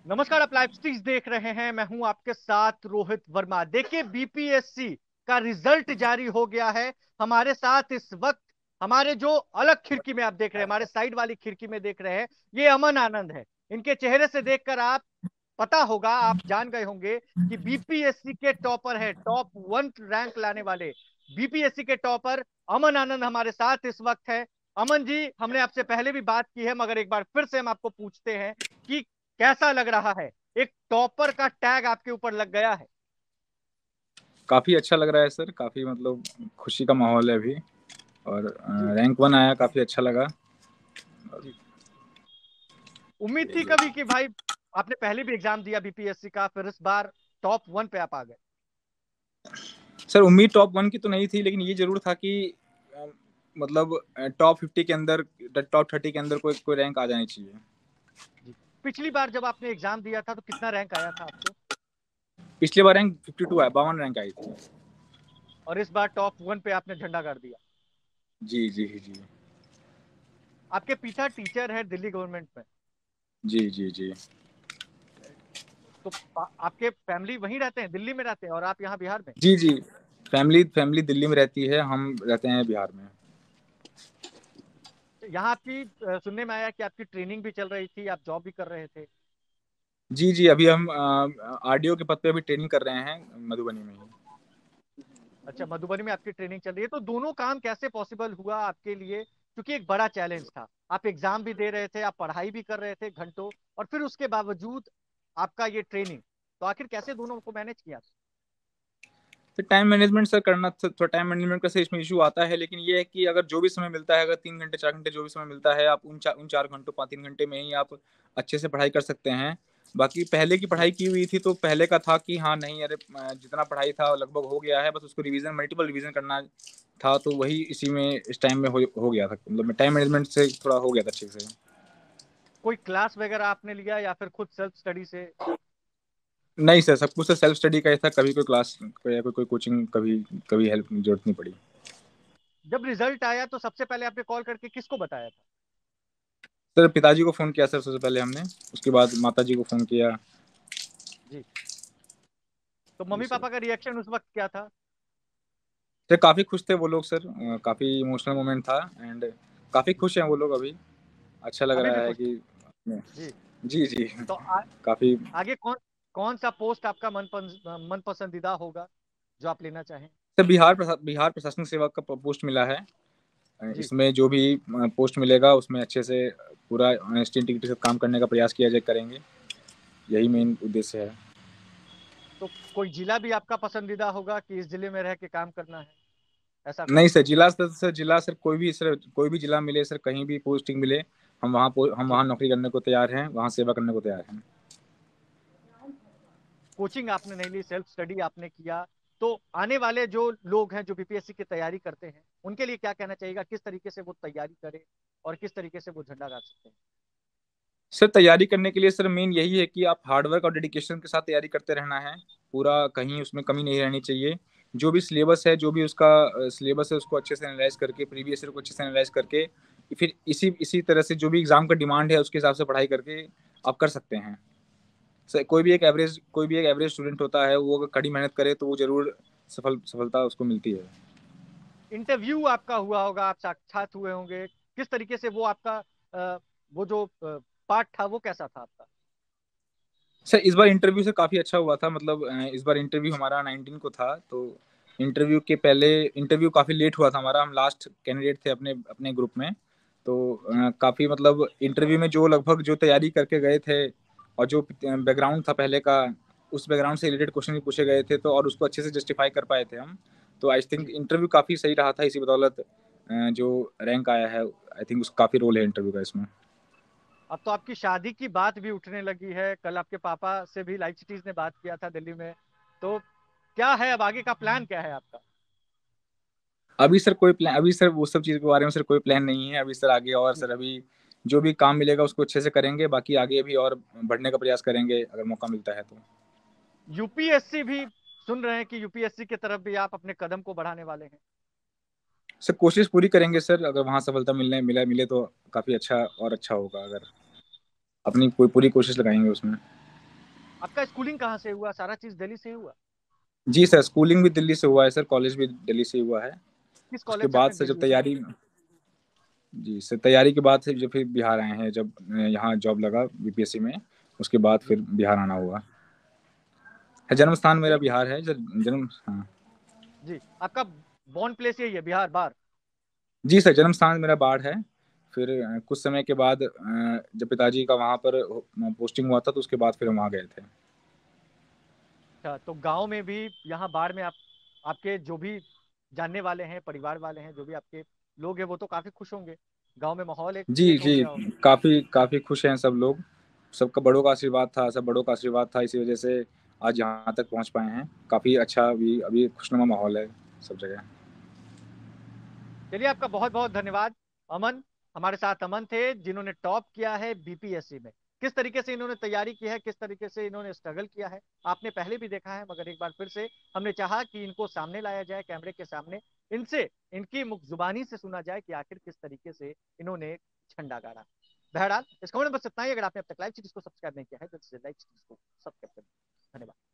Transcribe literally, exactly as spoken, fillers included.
नमस्कार, आप लाइव स्ट्रीज देख रहे हैं। मैं हूं आपके साथ रोहित वर्मा। देखिए, बीपीएससी का रिजल्ट जारी हो गया है। हमारे साथ इस वक्त हमारे जो अलग खिड़की में आप देख रहे हैं, हमारे साइड वाली खिड़की में देख रहे हैं, ये अमन आनंद है। इनके चेहरे से देखकर आप पता होगा, आप जान गए होंगे कि बीपीएससी के टॉपर है, टॉप वन रैंक लाने वाले बीपीएससी के टॉपर अमन आनंद हमारे साथ इस वक्त है। अमन जी, हमने आपसे पहले भी बात की है, मगर एक बार फिर से हम आपको पूछते हैं कि कैसा लग रहा है? एक टॉपर का टैग आपके ऊपर लग गया है। काफ़ी अच्छा लग रहा है सर। काफ़ी मतलब खुशी का माहौल है अभी। और जी रैंक वन आया, काफ़ी अच्छा लगा। जी। उम्मीद थी यही है। कभी कि भाई, आपने पहले भी एग्जाम दिया बीपीएससी का, फिर इस बार टॉप वन पे आप आ गए? सर उम्मीद टॉप वन की तो नहीं थी, लेकिन ये जरूर था कि अ, मतलब टॉप फिफ्टी के अंदर, टॉप थर्टी के अंदर कोई कोई रैंक आ जानी चाहिए। जी। पिछली बार जब आपने एग्जाम दिया था तो कितना रैंक आया था आपको? पिछली बार रैंक फिफ्टी टू आया, बावन रैंक आई थी। और इस बार टॉप वन पे आपने झंडा गाड़ दिया। जी जी जी। आपके पिता टीचर है दिल्ली गवर्नमेंट में। जी जी जी। तो आ- आपके फैमिली वहीं रहते हैं, दिल्ली में रहते हैं, और आप यहाँ बिहार में? जी जी। फैमिली फैमिली दिल्ली में रहती है, हम रहते हैं बिहार में। यहाँ आपकी अ, सुनने में आया कि आपकी ट्रेनिंग भी चल रही थी, आप जॉब भी कर रहे थे। जी जी, अभी हम आरडीओ के पद पे अभी ट्रेनिंग कर रहे हैं मधुबनी में ही। अच्छा, मधुबनी में आपकी ट्रेनिंग चल रही है, तो दोनों काम कैसे पॉसिबल हुआ आपके लिए? क्योंकि एक बड़ा चैलेंज था। आप एग्जाम भी दे रहे थे, आप पढ़ाई भी कर रहे थे घंटों, और फिर उसके बावजूद आपका ये ट्रेनिंग। तो आखिर कैसे दोनों को मैनेज किया? तो टाइम मैनेजमेंट सर करना, थोड़ा टाइम मैनेजमेंट का सर इसमें इशू आता है, लेकिन ये है कि अगर जो भी समय मिलता है, अगर तीन घंटे चार घंटे जो भी समय मिलता है, आप उन चार उन चार घंटों पाँच तीन घंटे में ही आप अच्छे से पढ़ाई कर सकते हैं। बाकी पहले की जी पढ़ाई की हुई थी तो पहले का था कि हाँ नहीं, अरे जितना पढ़ाई था लगभग हो गया है, बस उसको रिवीजन, मल्टीपल रिवीजन करना था, तो वही इसी में इस टाइम में हो, हो गया था। मतलब टाइम मैनेजमेंट से थोड़ा हो गया था अच्छे से। कोई क्लास वगैरह आपने लिया या फिर खुद सेल्फ स्टडी से? नहीं सर, सब कुछ तो सेल्फ स्टडी का ही था। कभी कोई क्लास या कोई कोई कोचिंग, कभी कभी हेल्प की जरूरत नहीं पड़ी। जब रिजल्ट आया तो सबसे पहले आपने कॉल करके किसको बताया था? सर पिताजी को फ़ोन किया सर सबसे पहले हमने, उसके बाद माता जी को फ़ोन किया। जी। तो जी मम्मी सर। पापा का रिएक्शन उस वक्त क्या था? सर काफ़ी खुश थे वो लोग सर, अ, काफ़ी इमोशनल मोमेंट था। एंड काफ़ी खुश हैं वो लोग अभी। अच्छा लग अभी भी रहा है खुश कि थे? जी। जी जी। तो आ, काफ़ी। आगे कौन कौन सा पोस्ट आपका मन मन पसंदीदा होगा जो आप लेना चाहें? सर बिहार प्रशा, बिहार प्रशासनिक सेवा का पोस्ट मिला है। अ, जी। इसमें जो भी पोस्ट मिलेगा उसमें अच्छे से पूरा ऑनेस्टी इंटीग्रिटी से काम करने का प्रयास किया जाए, करेंगे। यही जी। मेन उद्देश्य है। तो कोई जिला भी आपका पसंदीदा होगा कि इस जिले में रह के काम करना है, ऐसा नहीं कुछ? सर, जिला सर, सर जिला सर कोई भी सर, कोई भी जिला मिले सर, कहीं भी पोस्टिंग मिले, हम वहाँ हम जी। वहाँ नौकरी करने को तैयार हैं, वहाँ सेवा करने को तैयार हैं। कोचिंग आपने नहीं ली, सेल्फ स्टडी आपने किया, तो आने वाले जो लोग हैं जो बीपीएससी की तैयारी करते हैं, उनके लिए क्या कहना चाहिएगा? किस तरीके से वो तैयारी करें और किस तरीके से वो झंडा गाड़ सकते हैं? सर तैयारी करने के लिए सर मेन यही है कि आप हार्डवर्क और डेडिकेशन के साथ तैयारी करते रहना है। पूरा कहीं उसमें कमी नहीं रहनी चाहिए। जो भी सिलेबस है, जो भी उसका सिलेबस है, उसको अच्छे से एनालाइज करके, प्रीवियस ईयर को अच्छे से एनालाइज करके, फिर इसी इसी तरह से जो भी एग्जाम का डिमांड है उसके हिसाब से पढ़ाई करके आप कर सकते हैं। सर कोई भी एक एवरेज कोई भी एक एवरेज स्टूडेंट होता है, वो अगर कड़ी मेहनत करे तो वो जरूर सफल सफलता उसको मिलती है। इंटरव्यू आपका हुआ होगा, आप साक्षात हुए होंगे, किस तरीके से वो आपका अ, वो जो पार्ट था वो कैसा था आपका? सर इस बार इंटरव्यू से काफ़ी अच्छा हुआ था। मतलब अ, इस बार इंटरव्यू हमारा नाइनटीन को था, तो इंटरव्यू के पहले इंटरव्यू काफ़ी लेट हुआ था हमारा। हम लास्ट कैंडिडेट थे अपने अपने ग्रुप में। तो जी काफ़ी मतलब इंटरव्यू में जो लगभग जो तैयारी करके गए थे और जो बैकग्राउंड था पहले का, उस बैकग्राउंड से रिलेटेड क्वेश्चन भी पूछे गए थे, तो और उसको अच्छे से जस्टिफाई कर पाए थे हम। तो आई थिंक जी। इंटरव्यू काफ़ी सही रहा था, इसी बदौलत अ, जो रैंक आया है, आई थिंक उसका काफ़ी रोल है इंटरव्यू का इसमें। अब तो आपकी शादी की बात भी उठने लगी है, कल आपके पापा से भी लाइव सिटीज ने बात किया था दिल्ली में। तो क्या है अब आगे का प्लान, क्या है आपका? अभी सर कोई प्लान, अभी सर वो सब चीज़ के बारे में सर कोई प्लान नहीं है अभी सर। आगे और जी। सर अभी जो भी काम मिलेगा उसको अच्छे से करेंगे, बाकी आगे भी और बढ़ने का प्रयास करेंगे अगर मौका मिलता है तो। यूपीएससी भी सुन रहे हैं कि यूपीएससी की तरफ भी आप अपने कदम को बढ़ाने वाले हैं? सर कोशिश पूरी करेंगे सर, अगर वहाँ सफलता मिलने मिला मिले तो काफ़ी अच्छा और अच्छा होगा। अगर अपनी पूरी पूरी कोशिश लगाएंगे उसमें। आपका स्कूलिंग कहाँ से हुआ? सारा चीज दिल्ली से ही हुआ? जी सर, स्कूलिंग भी दिल्ली से हुआ है सर, कॉलेज भी दिल्ली से हुआ है। किस उसके कॉलेज से बाद आपने से जब ग्रेजुएशन तैयारी, किया? जी सर, तैयारी के बाद से जो फिर बिहार आए हैं, जब यहाँ जॉब लगा बीपीएससी में, उसके बाद जी फिर बिहार आना हुआ है। जन्म स्थान मेरा चलिए। बिहार है, जब जन्म, हाँ। जी, आपका बॉर्न प्लेस यही है, बिहार बार? जी सर, जन्म स्थान मेरा बाढ़ है। फिर अ, कुछ समय के बाद अ, जब पिताजी का वहाँ पर पोस्टिंग हुआ था, तो उसके बाद फिर हम वहाँ गए थे। अच्छा, तो गांव में भी, यहाँ बाढ़ में आप, आपके जो भी जानने वाले हैं, परिवार वाले हैं, जो भी आपके लोग हैं, वो तो काफी खुश होंगे। गांव में माहौल एक जी क्रिएट हो जी, गया होगा। काफ़ी काफ़ी खुश हैं सब लोग। सबका बड़ों का आशीर्वाद था, सब बड़ों का आशीर्वाद था, इसी वजह से आज यहाँ तक पहुँच पाए हैं। काफ़ी अच्छा, अभी अभी खुशनुमा माहौल है सब जगह। चलिए, आपका बहुत बहुत धन्यवाद अमन। हमारे साथ अमन थे, जिन्होंने टॉप किया है बीपीएससी में। किस तरीके से इन्होंने तैयारी की है, किस तरीके से इन्होंने स्ट्रगल किया है, आपने पहले भी देखा है, मगर एक बार फिर से हमने चाहा कि इनको सामने लाया जाए, कैमरे के सामने, इनसे, इनकी मुख जुबानी से सुना जाए कि आखिर किस तरीके से इन्होंने झंडा गाड़ा। बहरहाल, इस खबर में बस इतना ही। अगर आपने अब तक लाइव चीज को सब्सक्राइब नहीं किया है तो लाइव चीज को सब्सक्राइब करें। धन्यवाद।